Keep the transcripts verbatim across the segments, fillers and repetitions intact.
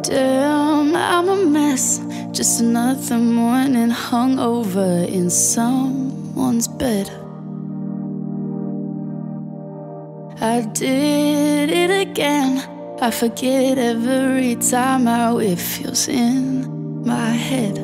Damn, I'm a mess. Just another morning hungover in someone's bed. I did it again. I forget every time how it feels in my head.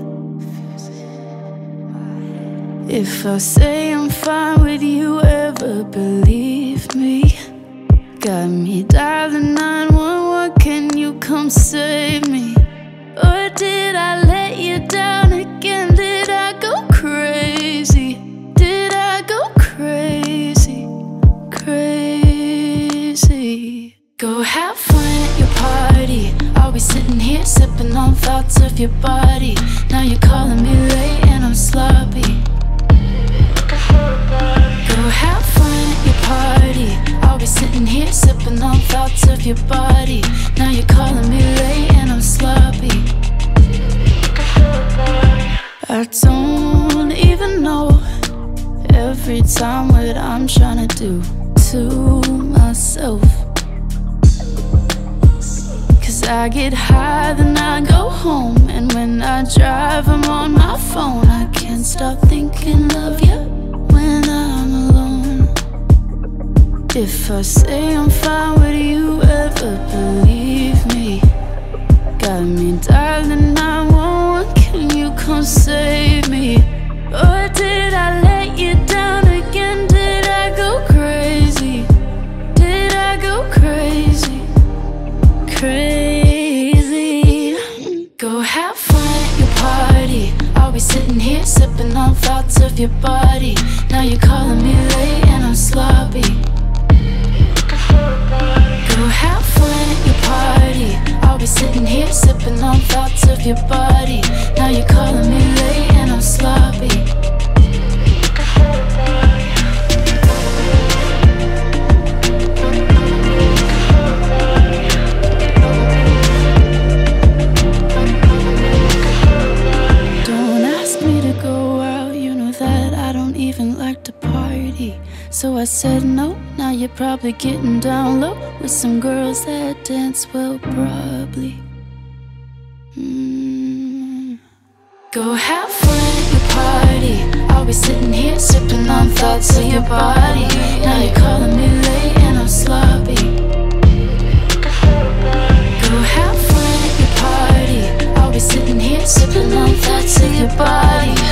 If I say I'm fine, would you ever believe me? Got me dialing nine one one, can you come save me? Or did I let you down again? Did I go crazy? Did I go crazy? Crazy. Go have fun at your party. I'll be sitting here sipping on thoughts of your body. Now you're calling me late and I'm sloppy. Go have fun at your party. I'll be sitting here sipping on thoughts of your body. Now you're calling me late and I'm sloppy. I don't even know every time what I'm trying to do to myself. Cause I get high, then I go home, and when I drive I'm on my phone. I can't stop thinking of you when I'm alone. If I say I'm fine, would you ever believe me? Got me dialing nine one one, can you come save me? Or did I let you down again? Did I go crazy? Did I go crazy? Crazy. Go have fun at your party. I'll be sitting here sipping on thoughts of your body. Now you're calling me late and I'm sloppy. Go have fun at your party. I'll be sitting here sipping on thoughts of your body. Now you're calling me late and I'm sloppy. Don't ask me to go out, you know that I don't even like to party. So I said no, now you're probably getting down low with some girls that dance well, probably. mm. Go have fun at your party. I'll be sitting here sipping on thoughts of your body. Now you're calling me late and I'm sloppy. Go have fun at your party. I'll be sitting here sipping on thoughts of your body.